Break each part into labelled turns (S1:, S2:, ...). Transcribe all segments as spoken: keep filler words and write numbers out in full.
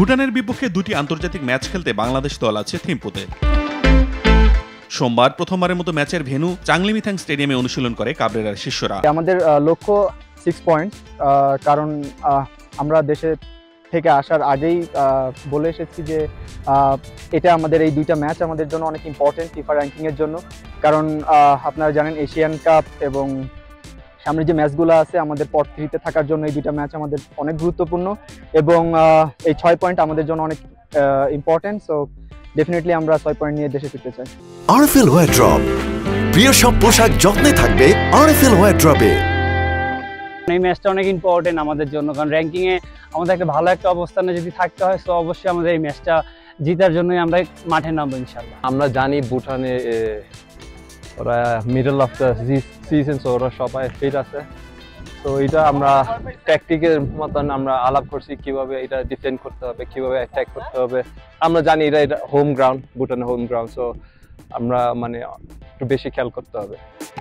S1: ভুটানের বিপক্ষে দুটি আন্তর্জাতিক ম্যাচ খেলতে বাংলাদেশ দল আছে থিম্পুতে। সোমবার প্রথমবারের মতো ম্যাচের ভেন্যু চাংলিমিথাং স্টেডিয়ামে অনুশীলন করে কাবরেরার শিষ্যরা।
S2: আমাদের লক্ষ্য সিক্স পয়েন্ট, কারণ আমরা দেশে থেকে আসার আগেই বলে এসেছি যে এটা আমাদের এই দুইটা ম্যাচ আমাদের জন্য অনেক ইম্পর্টেন্ট ফিফা র্যাঙ্কিংয়ের জন্য। কারণ আপনারা জানেন এশিয়ান কাপ এবং সামনে যে ম্যাচগুলো আছে আমাদের পট থ্রিতে থাকার জন্য এই দুইটা ম্যাচ আমাদের অনেক গুরুত্বপূর্ণ এবং এই ছয় পয়েন্ট আমাদের জন্য অনেক ইম্পর্টেন্ট। সো ডেফিনেটলি আমরা ছয় পয়েন্ট নিয়ে দেশে ফিরতে চাই।
S3: আরএফএল ওয়ারড্রপ, প্রিয় সব পোশাক যত্নে থাকবে আরএফএল ওয়ারড্রপে।
S4: এই ম্যাচটা অনেক ইম্পর্টেন্ট আমাদের জন্য, কারণ র্যাঙ্কিংয়ে আমাদের একটা ভালো একটা অবস্থানে যদি থাকতে হয়, তো অবশ্যই আমাদের এই ম্যাচটা জিতার জন্যই আমরা মাঠে নামবো ইনশাল্লাহ।
S5: আমরা জানি ভুটানে ওরা middle of the season, so ওরা সবাই ফিট আছে। তো এটা আমরা ট্যাকটিকের মতন আমরা আলাপ করছি কিভাবে এটা ডিফেন্ড করতে হবে, কিভাবে অ্যাটাক করতে হবে। আমরা জানি এটা এটা হোম গ্রাউন্ড, ভুটানের হোম গ্রাউন্ড, সো আমরা মানে একটু বেশি খেয়াল করতে হবে।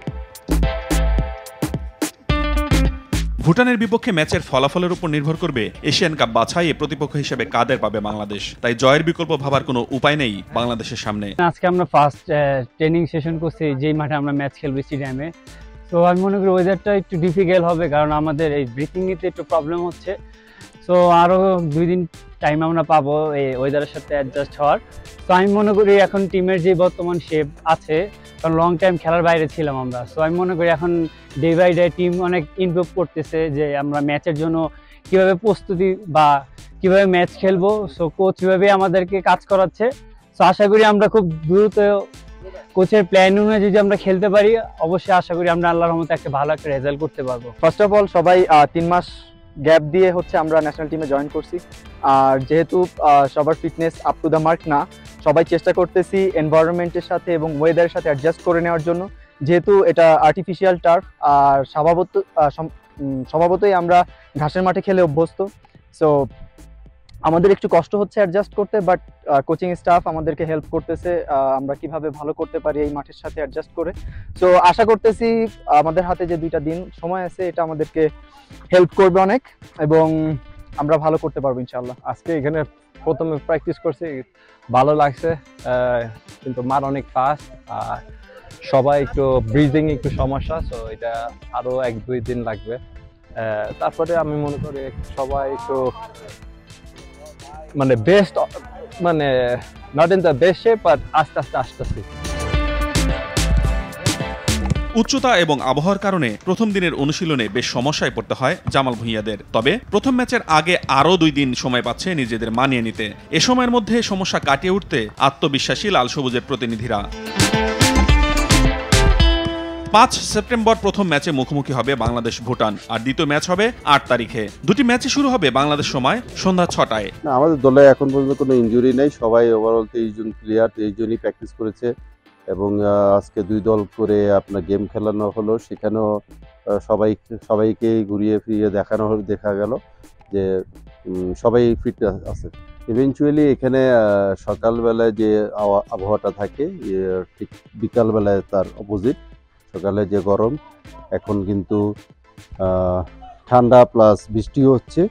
S1: ভুটানের বিপক্ষে ম্যাচের ফলাফলের উপর নির্ভর করবে এশিয়ান কাপ বাছাইয়ে প্রতিপক্ষ হিসেবে কাদের পাবে বাংলাদেশ। তাই জয়ের বিকল্প ভাবার কোনো উপায় নেই বাংলাদেশের সামনে।
S4: আজকে আমরা ফার্স্ট ট্রেনিং সেশন করছি যেই মাঠে আমরা ম্যাচ খেলবো স্টেডিয়ামে। তো আমি মনে করি ওয়েদারটা একটু ডিফিকাল্ট হবে, কারণ আমাদের এই ব্রিথিং নিতে একটু প্রবলেম হচ্ছে। সো আরও দুই দিন টাইম আমরা পাবো এই ওয়েদারের সাথে অ্যাডজাস্ট হওয়ার। তো আমি মনে করি এখন টিমের যে বর্তমান শেপ আছে, কারণ লং টাইম খেলার বাইরে ছিলাম আমরা, সো আমি মনে করি এখন ডে বাই ডে টিম অনেক ইমপ্রুভ করতেছে যে আমরা ম্যাচের জন্য কিভাবে প্রস্তুতি বা কিভাবে ম্যাচ খেলবো। সো কোচ কীভাবে আমাদেরকে কাজ করাচ্ছে। সো আশা করি আমরা খুব দ্রুত কোচের প্ল্যান অনুযায়ী যদি আমরা খেলতে পারি, অবশ্যই আশা করি আমরা আল্লাহর রহমতে একটা ভালো একটা রেজাল্ট করতে পারবো।
S2: ফার্স্ট অফ অল সবাই তিন মাস গ্যাপ দিয়ে হচ্ছে আমরা ন্যাশনাল টিমে জয়েন করছি। আর যেহেতু সবার fitness up to the mark না, সবাই চেষ্টা করতেছি এনভায়রনমেন্টের সাথে এবং ওয়েদারের সাথে অ্যাডজাস্ট করে নেওয়ার জন্য। যেহেতু এটা আর্টিফিশিয়াল টার্ফ আর স্বভাবত স্বভাবতই আমরা ঘাসের মাঠে খেলে অভ্যস্ত, সো আমাদের একটু কষ্ট হচ্ছে অ্যাডজাস্ট করতে, বাট কোচিং স্টাফ আমাদেরকে হেল্প করতেছে আমরা কিভাবে ভালো করতে পারি এই মাঠের সাথে অ্যাডজাস্ট করে। সো আশা করতেছি আমাদের হাতে যে দুইটা দিন সময় আছে এটা আমাদেরকে হেল্প করবে অনেক এবং আমরা ভালো করতে পারবো ইনশাআল্লাহ।
S5: আজকে এখানে প্রথমে প্র্যাকটিস করছি, ভালো লাগছে, কিন্তু মার অনেক ফাস্ট আর সবাই একটু ব্রিদিং একটু সমস্যা, সো এটা আরো এক দুই দিন লাগবে। তারপরে আমি মনে করি সবাই একটু মানে বেস্ট মানে not in the best shape, but আস্তে আস্তে আসতেছি।
S1: উচ্চতা এবং আবহাওয়ার কারণে প্রথম দিনের অনুশীলনে বেশ সমস্যায় পড়তে হয় জামাল ভুঁইয়াদের। তবে প্রথম ম্যাচের আগে আরও দুই দিন সময় পাচ্ছে নিজেদের মানিয়ে নিতে। এ সময়ের মধ্যে সমস্যা কাটিয়ে উঠতে আত্মবিশ্বাসী লাল সবুজের প্রতিনিধিরা। পাঁচ সেপ্টেম্বর প্রথম ম্যাচে মুখোমুখি হবে বাংলাদেশ ভুটান, আর দ্বিতীয় ম্যাচ হবে আট তারিখে। দুটি ম্যাচই শুরু হবে বাংলাদেশ সময় সন্ধ্যা ছটায়।
S6: আমাদের দলে এখন পর্যন্ত কোনো ইনজুরি নেই, সবাই ওভারঅল তেইশ জন প্লেয়ার তেইশ জনই প্র্যাকটিস করেছে এবং আজকে দুই দল করে আপনার গেম খেলানো হলো, সেখানেও সবাই সবাইকেই ঘুরিয়ে ফিরিয়ে দেখানো হলো, দেখা গেল যে সবাই ফিট আছে। ইভেনচুয়ালি এখানে সকালবেলায় যে আবহাওয়াটা থাকে ঠিক বিকালবেলায় তার অপোজিট। সকালে যে গরম, এখন কিন্তু ঠান্ডা প্লাস বৃষ্টিও হচ্ছে।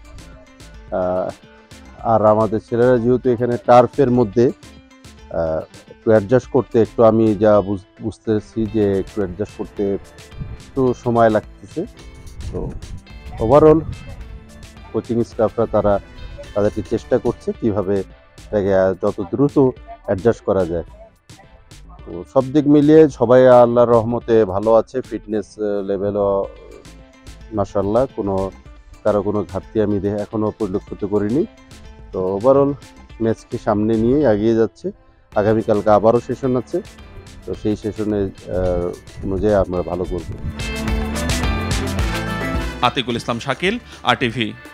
S6: আর আমাদের ছেলেরা যেহেতু এখানে টার্ফের মধ্যে একটু অ্যাডজাস্ট করতে একটু আমি যা বুঝতেছি যে একটু অ্যাডজাস্ট করতে একটু সময় লাগতেছে। তো ওভারঅল কোচিং স্টাফরা তারা তাদেরকে চেষ্টা করছে কীভাবে এটাকে যত দ্রুত অ্যাডজাস্ট করা যায়। তো সব দিক মিলিয়ে সবাই আল্লাহর রহমতে ভালো আছে, ফিটনেস লেভেলও মাশাআল্লাহ, কোনো কারো কোনো ঘাটতি আমি এখনও পরিলক্ষিত করিনি। তো ওভারঅল ম্যাচকে সামনে নিয়ে এগিয়ে যাচ্ছে। আগামীকালকে আবারও সেশন আছে, তো সেই সেশনে অনুযায়ী আমরা ভালো করব।
S1: Atikul Islam Shakil, R TV.